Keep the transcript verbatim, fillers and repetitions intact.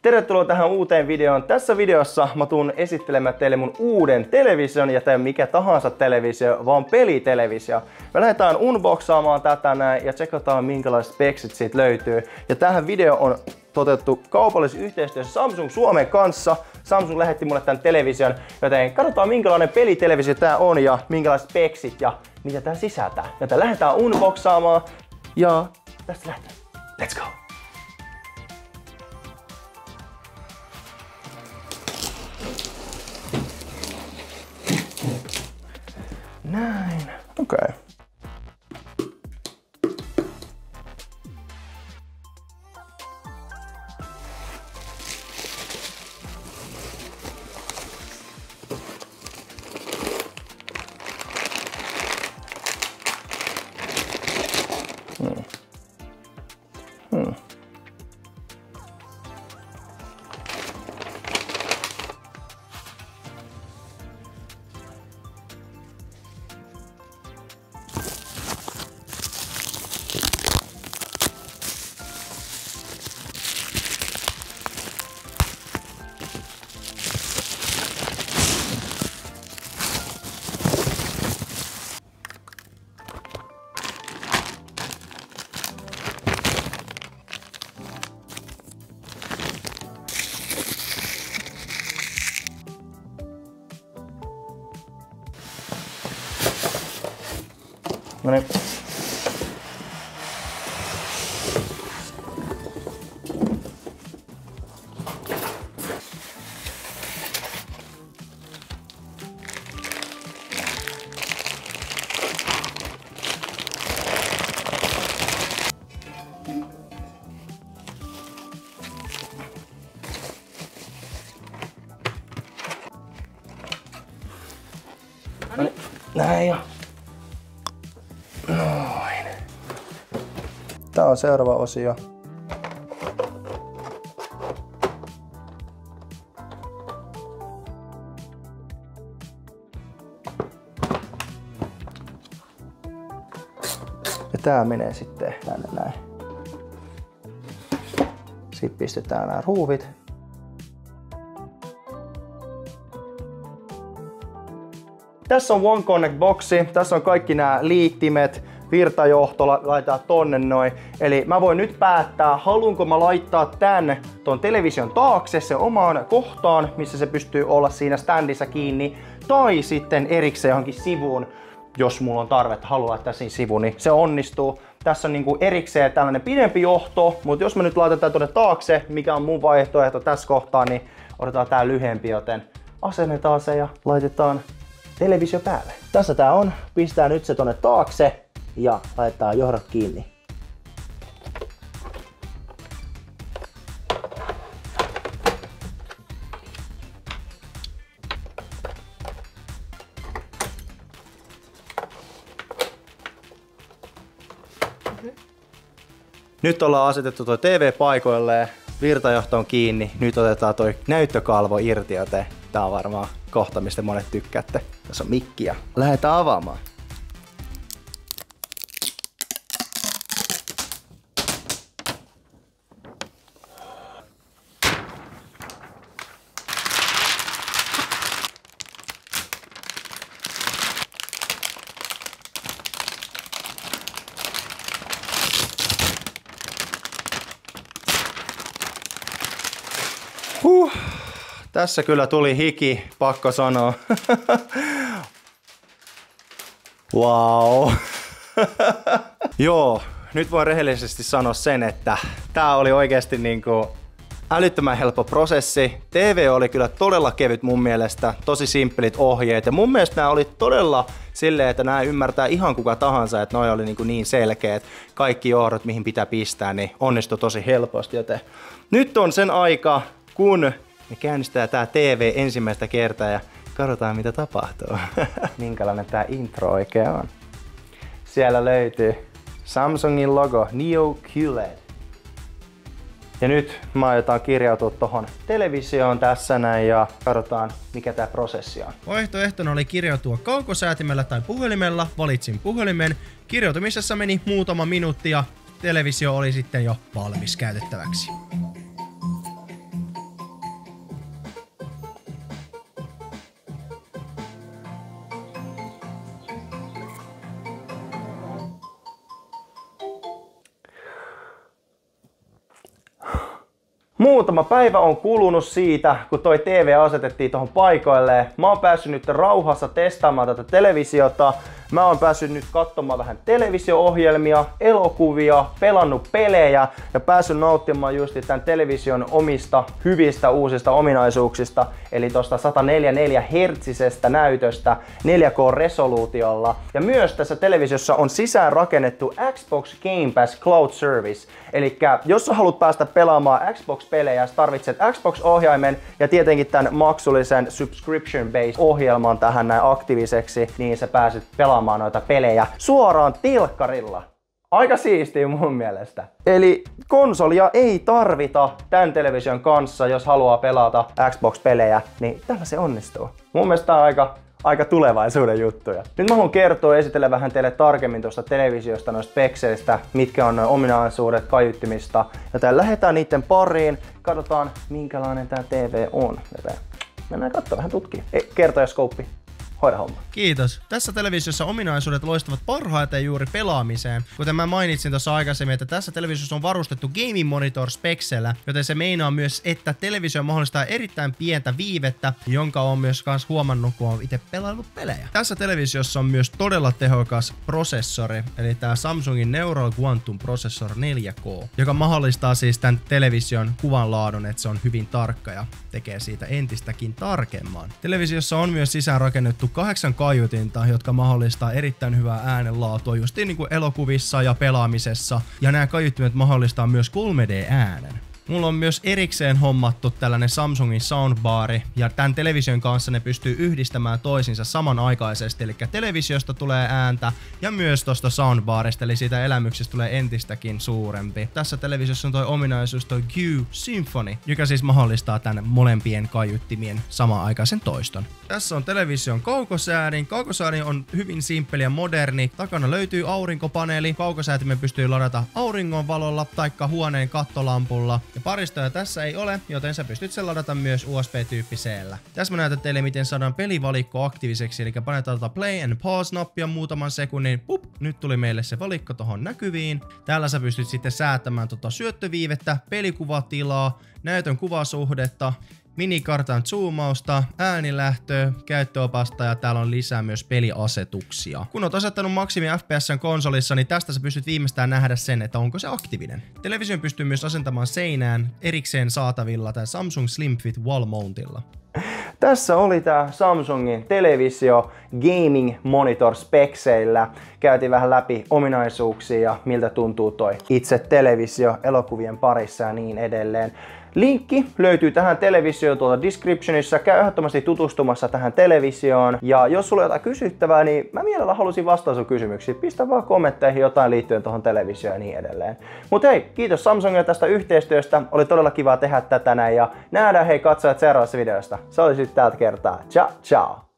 Tervetuloa tähän uuteen videoon. Tässä videossa mä tuun esittelemään teille mun uuden television, ja tää ei mikä tahansa televisio, vaan pelitelevisio. Me lähdetään unboxaamaan tätä näin ja tsekataan minkälaiset speksit siitä löytyy. Ja tähän video on toteutettu kaupallisessa yhteistyössä Samsung Suomen kanssa. Samsung lähetti mulle tän television, joten katsotaan minkälainen pelitelevisio tää on ja minkälaiset speksit ja mitä tää sisältää. Joten lähdetään unboxaamaan ja tästä lähdetään. Let's go! Näin. Okei. Okay. Hmm. Hmm. No niin. No niin. Näin jo. Noin. Tää on seuraava osio. Ja tää menee sitten tänne näin. Sitten pistetään nämä ruuvit. Tässä on One Connect boksi, tässä on kaikki nämä liittimet, virtajohto laitetaan tonne noin. Eli mä voin nyt päättää, haluanko mä laittaa tän ton television taakse se omaan kohtaan, missä se pystyy olla siinä standissa kiinni, tai sitten erikseen johonkin sivuun, jos mulla on tarvetta, haluaa laittaa siinä sivuun, niin se onnistuu. Tässä on niinku erikseen tällainen pidempi johto, mutta jos mä nyt laitetaan tonne taakse, mikä on mun vaihtoehto tässä kohtaa, niin otetaan tää lyhempi, joten asennetaan se ja laitetaan televisio päälle. Tässä tää on. Pistää nyt se tonne taakse ja laitetaan johdot kiinni. Nyt ollaan asetettu toi T V paikoilleen, virtajohto on kiinni, nyt otetaan toi näyttökalvo irti, joten tää on varmaan kohta, mistä monet tykkäätte. Tässä on mikki ja lähdetään avaamaan. Huh. Tässä kyllä tuli hiki, pakko sanoa. Wow. Joo, nyt voin rehellisesti sanoa sen, että tää oli oikeasti niinku älyttömän helppo prosessi. T V oli kyllä todella kevyt mun mielestä, tosi simppelit ohjeet. Ja mun mielestä nämä oli todella silleen, että nämä ymmärtää ihan kuka tahansa, että noi oli niinku niin selkeät. Kaikki johdot, mihin pitää pistää, niin onnistui tosi helposti. Joten nyt on sen aika, kun me käynnistää tää T V ensimmäistä kertaa ja katsotaan mitä tapahtuu. Minkälainen tää intro oikein on. Siellä löytyy Samsungin logo Neo Q L E D. Ja nyt mä aiotaan kirjautua tohon televisioon tässä näin ja katsotaan mikä tää prosessi on. Vaihtoehtona oli kirjautua kaukosäätimellä tai puhelimella, valitsin puhelimen. Kirjautumisessa meni muutama minuutti ja televisio oli sitten jo valmis käytettäväksi. Muutama päivä on kulunut siitä, kun toi T V asetettiin tuohon paikoilleen. Mä oon päässyt nyt rauhassa testaamaan tätä televisiota. Mä oon päässyt nyt katsomaan vähän televisio-ohjelmia, elokuvia, pelannut pelejä ja päässyt nauttimaan just tämän television omista hyvistä uusista ominaisuuksista. Eli tosta sata neljäkymmentäneljä hertsisestä näytöstä neljä K-resoluutiolla. Ja myös tässä televisiossa on sisään rakennettu Xbox Game Pass Cloud Service. Eli jos sä haluat päästä pelaamaan Xbox-pelejä, sä tarvitset Xbox-ohjaimen ja tietenkin tämän maksullisen subscription-based ohjelman tähän näin aktiiviseksi, niin sä pääset pelaamaan noita pelejä suoraan telkkarilla. Aika siistiä mun mielestä. Eli konsolia ei tarvita tämän television kanssa, jos haluaa pelata Xbox-pelejä, niin tällä se onnistuu. Mun mielestä tää on aika Aika tulevaisuuden juttuja. Nyt mä haluan kertoa ja esitellä vähän teille tarkemmin tuosta televisiosta, noista spekseistä, mitkä on ominaisuudet kaiuttimista. Joten lähdetään niiden pariin, katsotaan minkälainen tää T V on. Joten mennään katsomaan vähän tutkimaan. Ei, kertoja Scope. Hoida homma. Kiitos. Tässä televisiossa ominaisuudet loistavat parhaiten juuri pelaamiseen. Kuten mä mainitsin tuossa aikaisemmin, että tässä televisiossa on varustettu Gaming Monitor speksellä, joten se meinaa myös, että televisio mahdollistaa erittäin pientä viivettä, jonka on myös kans huomannut, kun on itse pelaillut pelejä. Tässä televisiossa on myös todella tehokas prosessori, eli tää Samsungin Neural Quantum Processor neljä K, joka mahdollistaa siis tämän television kuvanlaadun, että se on hyvin tarkka ja tekee siitä entistäkin tarkemman. Televisiossa on myös sisään rakennettu kahdeksan kaiutinta, jotka mahdollistaa erittäin hyvää äänenlaatua just niin kuin elokuvissa ja pelaamisessa. Ja nämä kaiuttimet mahdollistaa myös kolme D-äänen. Mulla on myös erikseen hommattu tällainen Samsungin soundbari, ja tämän television kanssa ne pystyy yhdistämään toisinsa samanaikaisesti, eli televisiosta tulee ääntä ja myös tosta soundbarista, eli siitä elämyksestä tulee entistäkin suurempi. Tässä televisiossa on toi ominaisuus toi Q Symphony, joka siis mahdollistaa tämän molempien kaiuttimien samanaikaisen toiston. Tässä on television kaukosäädin. Kaukosäädin on hyvin simppeli ja moderni. Takana löytyy aurinkopaneeli. Kaukosäätimen pystyy ladata auringonvalolla taikka huoneen kattolampulla. Ja paristoja tässä ei ole, joten sä pystyt sen ladata myös U S B-tyyppisellä. Tässä mä näytän teille, miten saadaan pelivalikko aktiiviseksi, eli painetaan tätä play and pause-nappia muutaman sekunnin. Pup, nyt tuli meille se valikko tohon näkyviin. Täällä sä pystyt sitten säätämään tota syöttöviivettä, pelikuvatilaa, näytön kuvasuhdetta, minikartan zoomausta, äänilähtöä, käyttöopasta ja täällä on lisää myös peliasetuksia. Kun oot asettanut maksimi F P S:n konsolissa, niin tästä sä pystyt viimeistään nähdä sen, että onko se aktiivinen. Television pystyy myös asentamaan seinään erikseen saatavilla tai Samsung Slim Fit Wall Mountilla. Tässä oli tää Samsungin televisio Gaming Monitor spekseillä. Käytiin vähän läpi ominaisuuksia ja miltä tuntuu toi itse televisio elokuvien parissa ja niin edelleen. Linkki löytyy tähän televisioon tuolta descriptionissa. Käy ehdottomasti tutustumassa tähän televisioon. Ja jos sulla on jotain kysyttävää, niin mä mielellä halusin vastata sun kysymyksiin. Pistä vaan kommentteihin jotain liittyen tuohon televisioon ja niin edelleen. Mut hei, kiitos Samsungille tästä yhteistyöstä. Oli todella kiva tehdä tätä näin. Ja nähdään hei katsojat seuraavassa videosta. Se oli sitten tältä kertaa. Ciao, ciao!